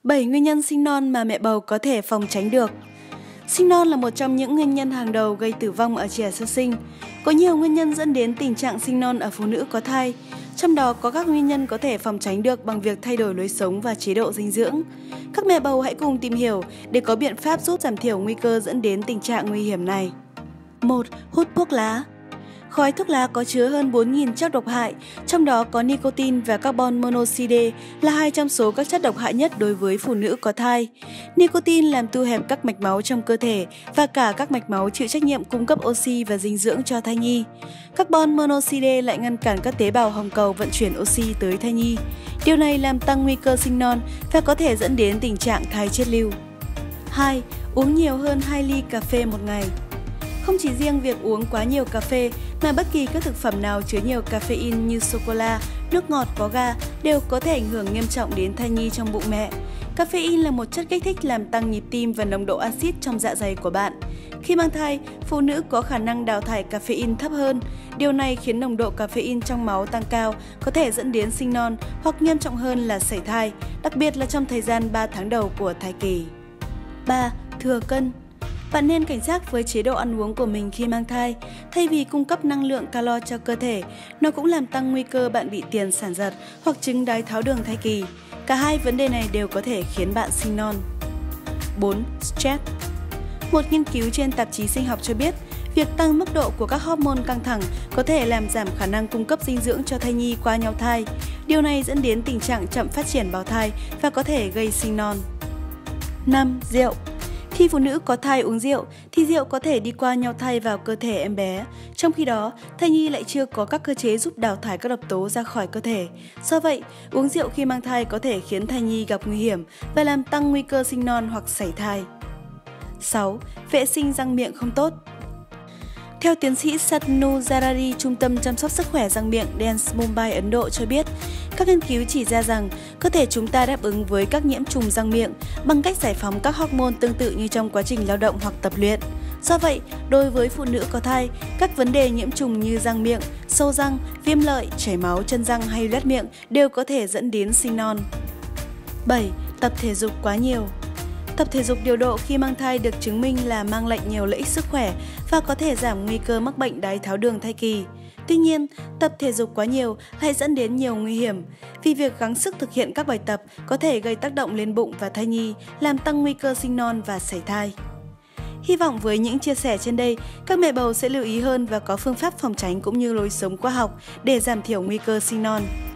7 nguyên nhân sinh non mà mẹ bầu có thể phòng tránh được. Sinh non là một trong những nguyên nhân hàng đầu gây tử vong ở trẻ sơ sinh. Có nhiều nguyên nhân dẫn đến tình trạng sinh non ở phụ nữ có thai. Trong đó có các nguyên nhân có thể phòng tránh được bằng việc thay đổi lối sống và chế độ dinh dưỡng. Các mẹ bầu hãy cùng tìm hiểu để có biện pháp giúp giảm thiểu nguy cơ dẫn đến tình trạng nguy hiểm này. 1. Hút thuốc lá. Khói thuốc lá có chứa hơn 4.000 chất độc hại, trong đó có nicotine và carbon monoxide là hai trong số các chất độc hại nhất đối với phụ nữ có thai. Nicotine làm thu hẹp các mạch máu trong cơ thể và cả các mạch máu chịu trách nhiệm cung cấp oxy và dinh dưỡng cho thai nhi. Carbon monoxide lại ngăn cản các tế bào hồng cầu vận chuyển oxy tới thai nhi. Điều này làm tăng nguy cơ sinh non và có thể dẫn đến tình trạng thai chết lưu. 2. Uống nhiều hơn 2 ly cà phê một ngày. Không chỉ riêng việc uống quá nhiều cà phê mà bất kỳ các thực phẩm nào chứa nhiều caffeine như sô-cô-la, nước ngọt có ga đều có thể ảnh hưởng nghiêm trọng đến thai nhi trong bụng mẹ. Caffeine là một chất kích thích làm tăng nhịp tim và nồng độ axit trong dạ dày của bạn. Khi mang thai, phụ nữ có khả năng đào thải caffeine thấp hơn. Điều này khiến nồng độ caffeine trong máu tăng cao, có thể dẫn đến sinh non hoặc nghiêm trọng hơn là sảy thai, đặc biệt là trong thời gian 3 tháng đầu của thai kỳ. 3. Thừa cân. Bạn nên cảnh giác với chế độ ăn uống của mình khi mang thai. Thay vì cung cấp năng lượng calo cho cơ thể, nó cũng làm tăng nguy cơ bạn bị tiền sản giật hoặc chứng đái tháo đường thai kỳ. Cả hai vấn đề này đều có thể khiến bạn sinh non. 4. Stress. Một nghiên cứu trên tạp chí sinh học cho biết, việc tăng mức độ của các hormone căng thẳng có thể làm giảm khả năng cung cấp dinh dưỡng cho thai nhi qua nhau thai. Điều này dẫn đến tình trạng chậm phát triển bào thai và có thể gây sinh non. 5. Rượu. Khi phụ nữ có thai uống rượu, thì rượu có thể đi qua nhau thai vào cơ thể em bé. Trong khi đó, thai nhi lại chưa có các cơ chế giúp đào thải các độc tố ra khỏi cơ thể. Do vậy, uống rượu khi mang thai có thể khiến thai nhi gặp nguy hiểm và làm tăng nguy cơ sinh non hoặc sảy thai. 6. Vệ sinh răng miệng không tốt. Theo tiến sĩ Satnu Zarari, Trung tâm chăm sóc sức khỏe răng miệng Dents Mumbai, Ấn Độ cho biết, các nghiên cứu chỉ ra rằng cơ thể chúng ta đáp ứng với các nhiễm trùng răng miệng bằng cách giải phóng các hormone tương tự như trong quá trình lao động hoặc tập luyện. Do vậy, đối với phụ nữ có thai, các vấn đề nhiễm trùng như răng miệng, sâu răng, viêm lợi, chảy máu chân răng hay loét miệng đều có thể dẫn đến sinh non. 7. Tập thể dục quá nhiều. Tập thể dục điều độ khi mang thai được chứng minh là mang lại nhiều lợi ích sức khỏe và có thể giảm nguy cơ mắc bệnh đái tháo đường thai kỳ. Tuy nhiên, tập thể dục quá nhiều lại dẫn đến nhiều nguy hiểm, vì việc gắng sức thực hiện các bài tập có thể gây tác động lên bụng và thai nhi, làm tăng nguy cơ sinh non và sảy thai. Hy vọng với những chia sẻ trên đây, các mẹ bầu sẽ lưu ý hơn và có phương pháp phòng tránh cũng như lối sống khoa học để giảm thiểu nguy cơ sinh non.